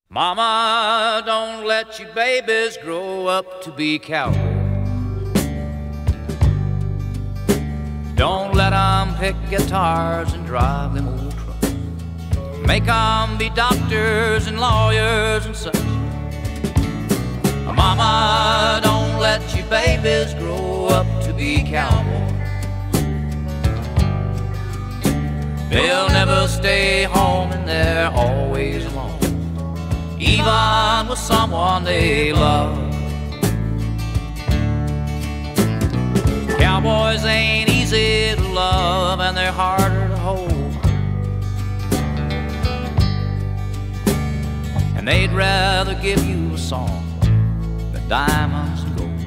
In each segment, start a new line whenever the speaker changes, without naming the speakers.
Mama, don't let your babies grow up to be cowboys. Don't let them pick guitars and drive them old trucks. Make them be doctors and lawyers and such. Mama, don't let your babies grow up to be cowboys. They'll never stay home and they're always alone, even with someone they love. Cowboys ain't easy to love and they're harder to hold, and they'd rather give you a song than diamonds and gold.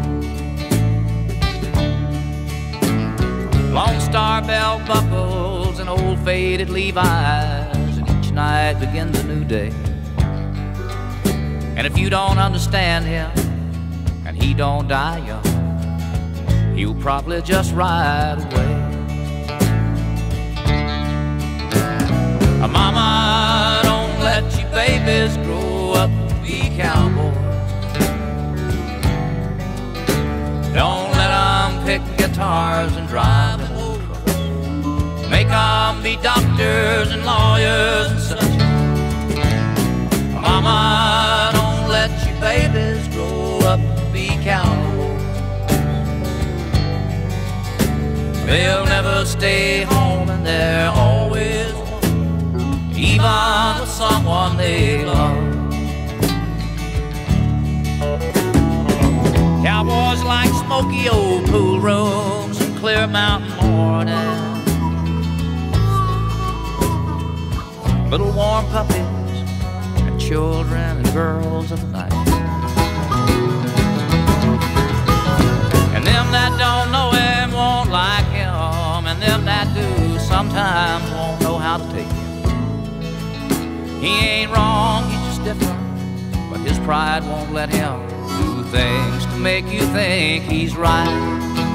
Lone Star belt buckles and old faded Levi's, and each night begins a new day. And if you don't understand him and he don't die young, he'll probably just ride away. Mama, don't let your babies grow up to be cowboys. Don't let them pick guitars and drive them old trucks. Make them be doctors and lawyers and such. Mama, don't let your babies grow up to be cowboys. They'll never stay home and they're always alone, even with someone they love. Cowboys like smoky old pool rooms and clear mountain mornings, little warm puppies and children and girls of the night. And them that don't know him won't like him, and them that do sometimes won't know how to take him. He ain't wrong, he's just different, but his pride won't let him do things to make you think he's right.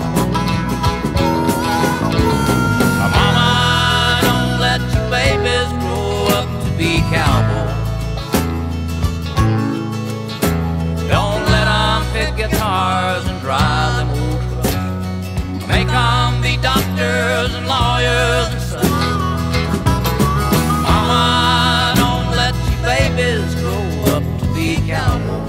Mama, don't let your babies grow up to be cowboys. Don't let them pick guitars and drive them old trucks. Make them be doctors and lawyers and such. Mama, don't let your babies grow up to be cowboys.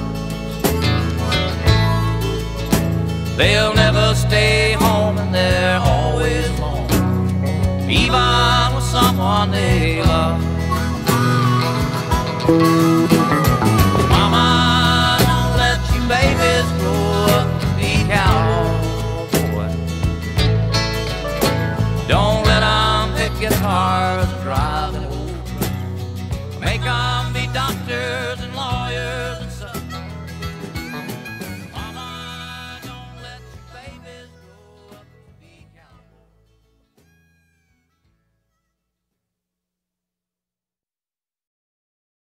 They'll never stay home and they're always alone, even with someone they